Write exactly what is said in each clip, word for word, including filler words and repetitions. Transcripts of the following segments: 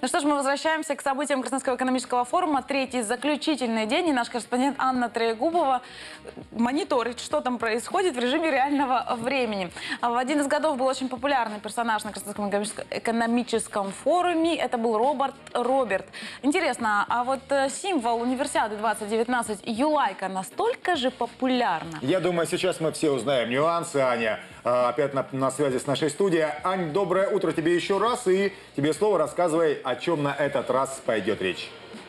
Ну что ж, мы возвращаемся к событиям Красноярского экономического форума. Третий заключительный день. И наш корреспондент Анна Троегубова мониторит, что там происходит в режиме реального времени. В один из годов был очень популярный персонаж на Красноярском экономическом форуме. Это был Роберт Роберт. Интересно, а вот символ Универсиады двадцать девятнадцать Юлайка настолько же популярна? Я думаю, сейчас мы все узнаем нюансы, Аня. Опять на, на связи с нашей студией. Ань, доброе утро тебе еще раз. И тебе слово, рассказывай, о чем на этот раз пойдет речь.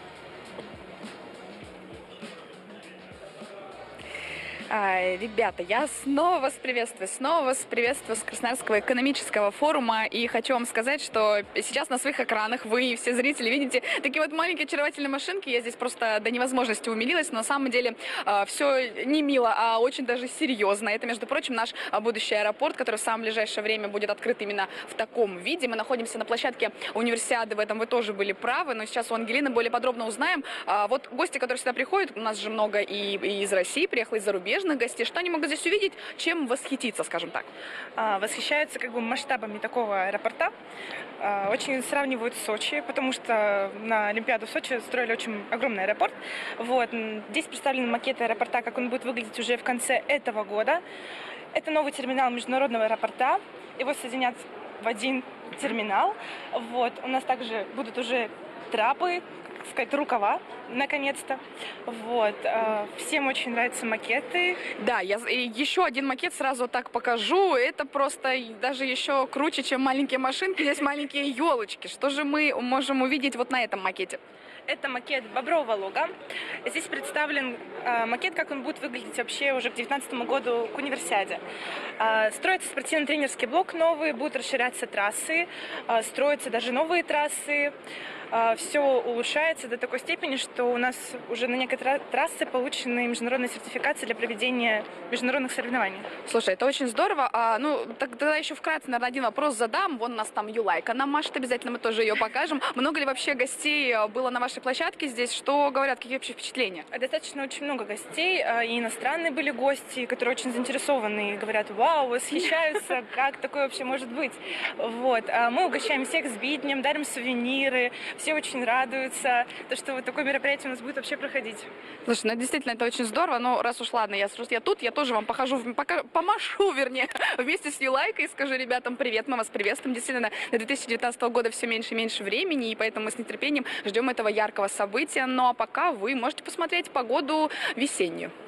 А, ребята, я снова вас приветствую, снова вас приветствую с Красноярского экономического форума. И хочу вам сказать, что сейчас на своих экранах вы, все зрители, видите такие вот маленькие очаровательные машинки. Я здесь просто до невозможности умилилась, но на самом деле а, все не мило, а очень даже серьезно. Это, между прочим, наш а, будущий аэропорт, который в самое ближайшее время будет открыт именно в таком виде. Мы находимся на площадке Универсиады, в этом вы тоже были правы, но сейчас у Ангелины более подробно узнаем. А, вот гости, которые сюда приходят, у нас же много и, и из России, приехало, и зарубежных гостей. Что они могут здесь увидеть, чем восхититься, скажем так? А, восхищаются как бы масштабами такого аэропорта. А, очень сравнивают с Сочи, потому что на Олимпиаду в Сочи строили очень огромный аэропорт. Вот. Здесь представлены макеты аэропорта, как он будет выглядеть уже в конце этого года. Это новый терминал международного аэропорта. Его соединят в один терминал. Вот. У нас также будут уже трапы, сказать, рукава, наконец-то. Вот. Всем очень нравятся макеты. Да, я и еще один макет сразу так покажу. Это просто даже еще круче, чем маленькие машинки. Здесь маленькие елочки. Что же мы можем увидеть вот на этом макете? Это макет Бобрового лога. Здесь представлен э, макет, как он будет выглядеть вообще уже к две тысячи девятнадцатому году к универсиаде. Э, строится спортивно-тренерский блок новый, будут расширяться трассы, э, строятся даже новые трассы. Э, все улучшается до такой степени, что у нас уже на некоторые трассы получены международные сертификации для проведения международных соревнований. Слушай, это очень здорово. А, ну, тогда еще вкратце, наверное, один вопрос задам. Вон у нас там Юлайка нам машет, обязательно мы тоже ее покажем. Много ли вообще гостей было на вашей площадке здесь? Что говорят, какие вообще впечатления? Достаточно очень много гостей, и иностранные были гости, которые очень заинтересованы и говорят: вау, восхищаются, как такое вообще может быть. Вот. Мы угощаем всех с биднем, дарим сувениры, все очень радуются, то, что вот такое мероприятие у нас будет вообще проходить. Слушай, ну действительно это очень здорово, но раз уж ладно, я, я тут, я тоже вам покажу, пока, помашу, вернее, вместе с Юлайкой, скажу ребятам привет, мы вас приветствуем. Действительно, до две тысячи девятнадцатого года все меньше и меньше времени, и поэтому мы с нетерпением ждем этого яркого события. Ну а пока вы можете посмотреть погоду весеннюю.